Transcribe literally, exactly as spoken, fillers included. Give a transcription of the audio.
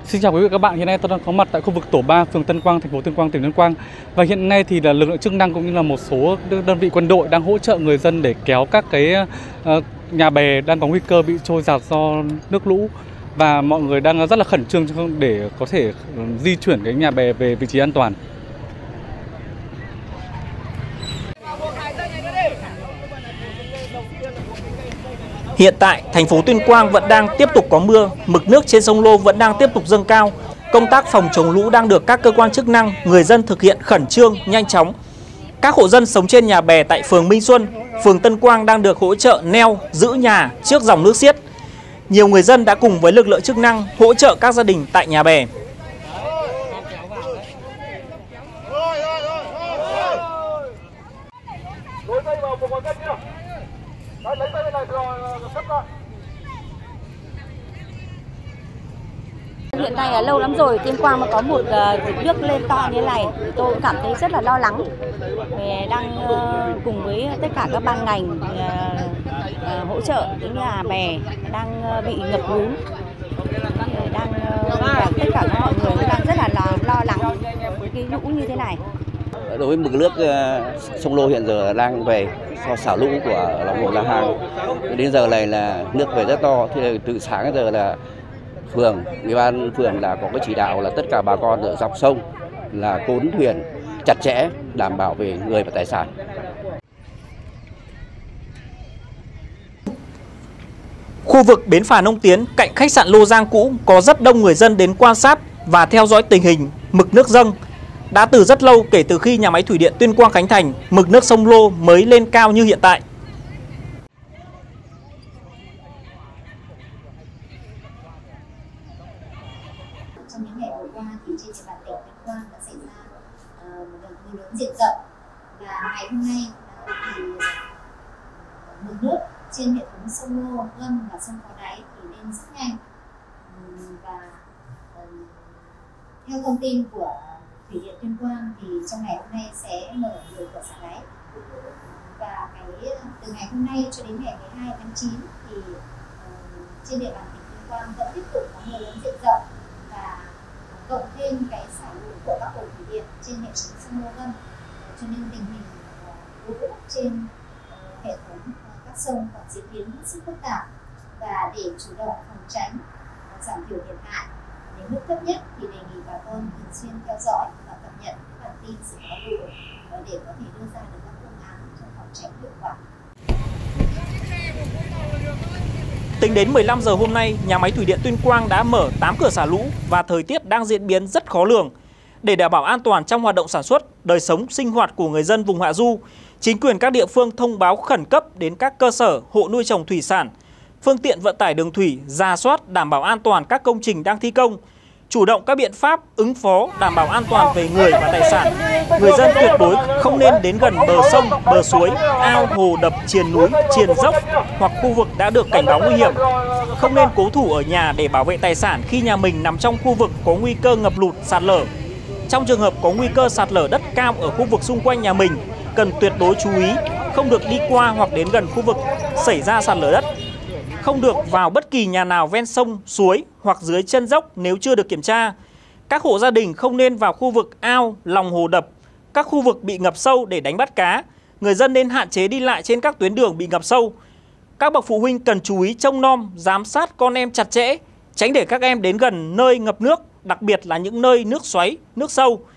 Xin chào quý vị và các bạn, hiện nay tôi đang có mặt tại khu vực tổ ba, phường Tân Quang, thành phố Tuyên Quang, tỉnh Tuyên Quang. Và hiện nay thì là lực lượng chức năng cũng như là một số đơn vị quân đội đang hỗ trợ người dân để kéo các cái uh, nhà bè đang có nguy cơ bị trôi dạt do nước lũ. Và mọi người đang rất là khẩn trương để có thể di chuyển cái nhà bè về vị trí an toàn. Hiện tại, thành phố Tuyên Quang vẫn đang tiếp tục có mưa, mực nước trên sông Lô vẫn đang tiếp tục dâng cao. Công tác phòng chống lũ đang được các cơ quan chức năng, người dân thực hiện khẩn trương, nhanh chóng. Các hộ dân sống trên nhà bè tại phường Minh Xuân, phường Tân Quang đang được hỗ trợ neo, giữ nhà trước dòng nước xiết. Nhiều người dân đã cùng với lực lượng chức năng hỗ trợ các gia đình tại nhà bè. Hiện nay là lâu lắm rồi Tuyên Quang mà có một uh, nước lên to như thế này, tôi cũng cảm thấy rất là lo lắng. Về đang uh, cùng với tất cả các ban ngành uh, uh, hỗ trợ những nhà bè đang uh, bị ngập lún, đang uh, và tất cả các mọi người cũng đang rất là lo, lo lắng với cái lũ như thế này. Đối với mực nước uh, sông Lô hiện giờ đang về do xả lũ của lòng hồ La Hang, đến giờ này là nước về rất to. Thì từ sáng đến giờ là phường, ủy ban phường là có cái chỉ đạo là tất cả bà con ở dọc sông là cốn thuyền chặt chẽ đảm bảo về người và tài sản. Khu vực bến phà Nông Tiến cạnh khách sạn Lô Giang cũ có rất đông người dân đến quan sát và theo dõi tình hình mực nước dâng. Đã từ rất lâu kể từ khi nhà máy thủy điện Tuyên Quang khánh thành, mực nước sông Lô mới lên cao như hiện tại. Trong những ngày vừa qua thì trên địa bàn tỉnh Tuyên Quang đã xảy ra uh, một đợt mưa lớn diện rộng, và ngày hôm nay uh, thì mực nước trên hệ thống sông Lô, Ngâm và sông Phó Đáy thì lên rất nhanh. Um, và uh, theo thông tin của thủy điện Tuyên Quang thì trong ngày hôm nay sẽ mở nhiều cửa xả đáy, và cái từ ngày hôm nay cho đến ngày mười hai tháng chín thì uh, trên địa bàn tỉnh Tuyên Quang vẫn tiếp tục có mưa lớn diện rộng, và cộng thêm cái xả lũ của các hồ thủy điện trên hệ thống sông Lô, Ngâm, cho nên tình hình lũ uh, trên uh, hệ thống uh, các sông còn diễn biến hết sức phức tạp. Và để chủ động phòng tránh uh, giảm thiểu thiệt hại đến mức thấp nhất thì đề nghị bà con thường xuyên theo dõi và cập nhật các bản tin dự báo lũ uh, để có thể đưa ra được các phương án trong phòng tránh hiệu quả. Tính đến mười lăm giờ hôm nay, nhà máy thủy điện Tuyên Quang đã mở tám cửa xả lũ và thời tiết đang diễn biến rất khó lường. Để đảm bảo an toàn trong hoạt động sản xuất, đời sống, sinh hoạt của người dân vùng hạ du, chính quyền các địa phương thông báo khẩn cấp đến các cơ sở, hộ nuôi trồng thủy sản, phương tiện vận tải đường thủy, rà soát đảm bảo an toàn các công trình đang thi công, chủ động các biện pháp ứng phó đảm bảo an toàn về người và tài sản. Người dân tuyệt đối không nên đến gần bờ sông, bờ suối, ao, hồ, đập, triền núi, triền dốc hoặc khu vực đã được cảnh báo nguy hiểm. Không nên cố thủ ở nhà để bảo vệ tài sản khi nhà mình nằm trong khu vực có nguy cơ ngập lụt, sạt lở. Trong trường hợp có nguy cơ sạt lở đất cao ở khu vực xung quanh nhà mình, cần tuyệt đối chú ý không được đi qua hoặc đến gần khu vực xảy ra sạt lở đất. Không được vào bất kỳ nhà nào ven sông, suối hoặc dưới chân dốc nếu chưa được kiểm tra. Các hộ gia đình không nên vào khu vực ao, lòng hồ đập, các khu vực bị ngập sâu để đánh bắt cá. Người dân nên hạn chế đi lại trên các tuyến đường bị ngập sâu. Các bậc phụ huynh cần chú ý trông nom, giám sát con em chặt chẽ, tránh để các em đến gần nơi ngập nước, đặc biệt là những nơi nước xoáy, nước sâu.